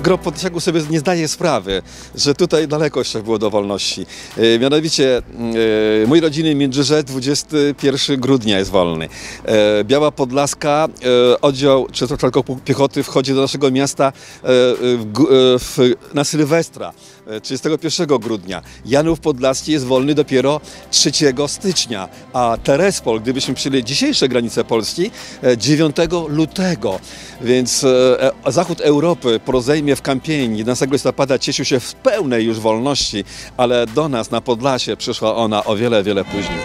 Gro Podlasiaków sobie nie zdaje sprawy, że tutaj daleko jeszcze było do wolności. Mianowicie mój rodzinny Międzyrzec 21 grudnia jest wolny. Biała Podlaska, oddział 300 Pułku Piechoty wchodzi do naszego miasta na Sylwestra 31 grudnia. Janów Podlaski jest wolny dopiero 3 stycznia, a Terespol, gdybyśmy przyjęli dzisiejsze granice Polski, 9 lutego. Więc zachód Europy po rozejmie w Kampieni 11 listopada cieszył się w pełnej już wolności, ale do nas na Podlasie przyszła ona o wiele, wiele później.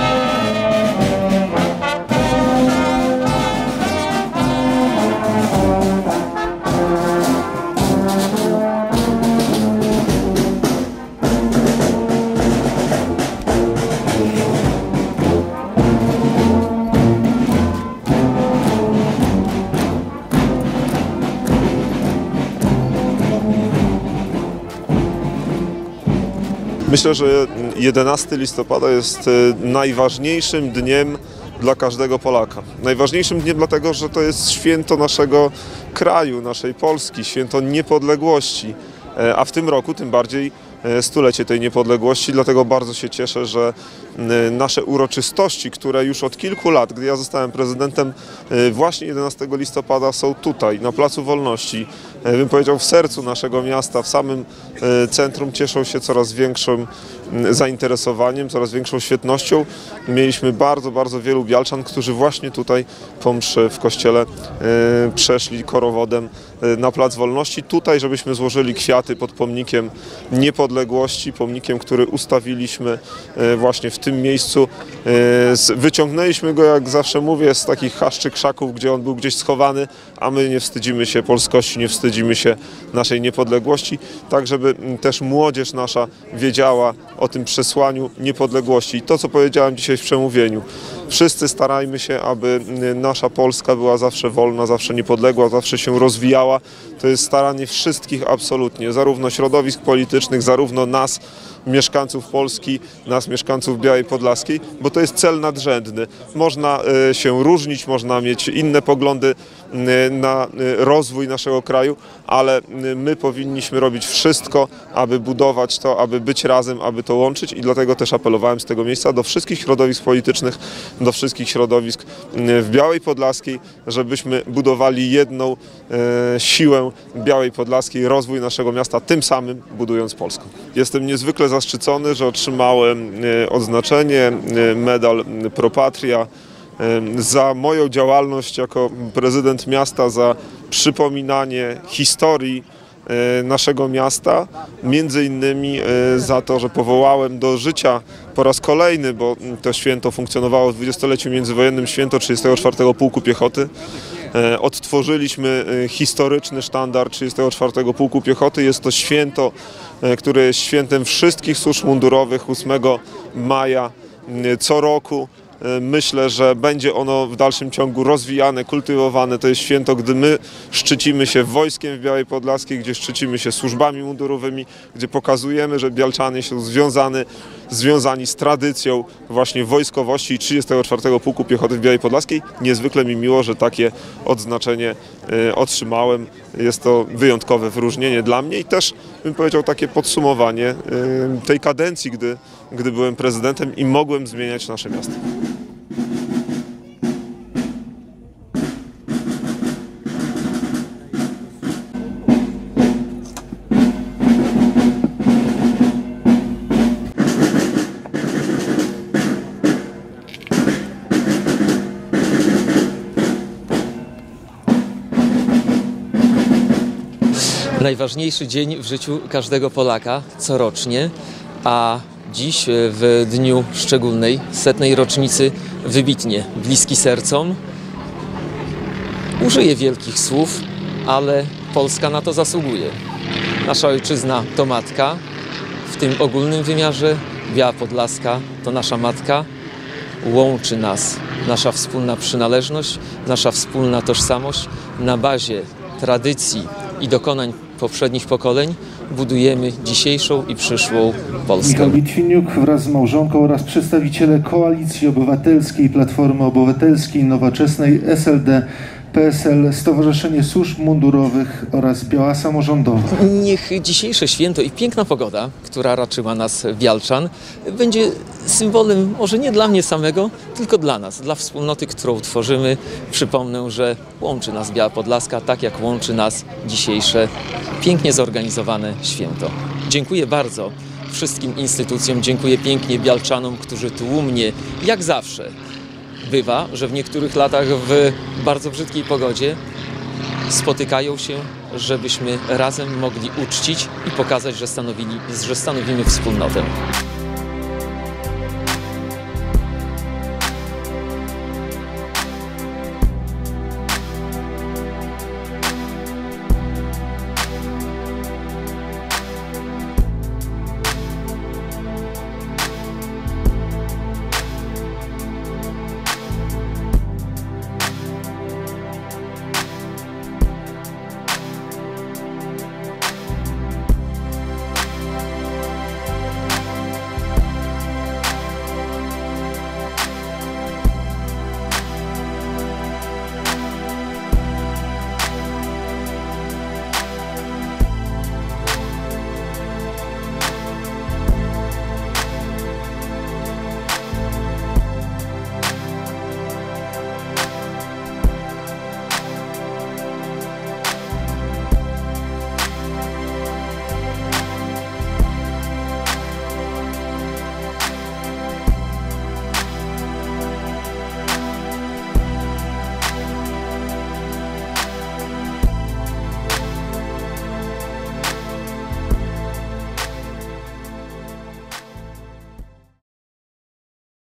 Myślę, że 11 listopada jest najważniejszym dniem dla każdego Polaka. Najważniejszym dniem dlatego, że to jest święto naszego kraju, naszej Polski, święto niepodległości, a w tym roku tym bardziej stulecie tej niepodległości, dlatego bardzo się cieszę, że nasze uroczystości, które już od kilku lat, gdy ja zostałem prezydentem, właśnie 11 listopada są tutaj, na Placu Wolności, bym powiedział w sercu naszego miasta, w samym centrum, cieszą się coraz większym zainteresowaniem, coraz większą świetnością. Mieliśmy bardzo, bardzo wielu bialczan, którzy właśnie tutaj po mszy w kościele przeszli korowodem na Plac Wolności, tutaj, żebyśmy złożyli kwiaty pod pomnikiem niepodległości, pomnikiem, który ustawiliśmy właśnie w tym miejscu. Wyciągnęliśmy go, jak zawsze mówię, z takich chaszczy krzaków, gdzie on był gdzieś schowany, a my nie wstydzimy się polskości, nie wstydzimy się naszej niepodległości, tak żeby też młodzież nasza wiedziała o tym przesłaniu niepodległości. I to, co powiedziałem dzisiaj w przemówieniu, wszyscy starajmy się, aby nasza Polska była zawsze wolna, zawsze niepodległa, zawsze się rozwijała. To jest staranie wszystkich absolutnie, zarówno środowisk politycznych, zarówno nas, mieszkańców Polski, nas, mieszkańców Białej Podlaskiej, bo to jest cel nadrzędny. Można się różnić, można mieć inne poglądy na rozwój naszego kraju, ale my powinniśmy robić wszystko, aby budować to, aby być razem, aby to łączyć i dlatego też apelowałem z tego miejsca do wszystkich środowisk politycznych, do wszystkich środowisk w Białej Podlaskiej, żebyśmy budowali jedną siłę Białej Podlaskiej, rozwój naszego miasta, tym samym budując Polskę. Jestem niezwykle zaszczycony, że otrzymałem odznaczenie, medal Pro Patria za moją działalność jako prezydent miasta, za przypominanie historii naszego miasta, między innymi za to, że powołałem do życia po raz kolejny, bo to święto funkcjonowało w 20-leciu międzywojennym, święto 34 Pułku Piechoty. Odtworzyliśmy historyczny sztandar 34 Pułku Piechoty. Jest to święto, które jest świętem wszystkich służb mundurowych 8 maja co roku. Myślę, że będzie ono w dalszym ciągu rozwijane, kultywowane. To jest święto, gdy my szczycimy się wojskiem w Białej Podlaskiej, gdzie szczycimy się służbami mundurowymi, gdzie pokazujemy, że bialczanie są związani z tradycją właśnie wojskowości i 34 Pułku Piechoty w Białej Podlaskiej. Niezwykle mi miło, że takie odznaczenie otrzymałem. Jest to wyjątkowe wyróżnienie dla mnie i też, bym powiedział, takie podsumowanie tej kadencji, gdy byłem prezydentem i mogłem zmieniać nasze miasto. Najważniejszy dzień w życiu każdego Polaka corocznie, a dziś w dniu szczególnej, 100. rocznicy, wybitnie bliski sercom. Użyję wielkich słów, ale Polska na to zasługuje. Nasza ojczyzna to matka, w tym ogólnym wymiarze Biała Podlaska to nasza matka. Łączy nas nasza wspólna przynależność, nasza wspólna tożsamość. Na bazie tradycji i dokonań poprzednich pokoleń budujemy dzisiejszą i przyszłą Polskę. Michał Litwiniuk wraz z małżonką oraz przedstawiciele Koalicji Obywatelskiej, Platformy Obywatelskiej, Nowoczesnej, SLD, PSL, Stowarzyszenie Służb Mundurowych oraz Biała Samorządowa. Niech dzisiejsze święto i piękna pogoda, która raczyła nas Bialczan, będzie symbolem może nie dla mnie samego, tylko dla nas, dla wspólnoty, którą tworzymy. Przypomnę, że łączy nas Biała Podlaska, tak jak łączy nas dzisiejsze pięknie zorganizowane święto. Dziękuję bardzo wszystkim instytucjom, dziękuję pięknie Bialczanom, którzy tłumnie, jak zawsze, bywa, że w niektórych latach w bardzo brzydkiej pogodzie spotykają się, żebyśmy razem mogli uczcić i pokazać, że stanowimy wspólnotę.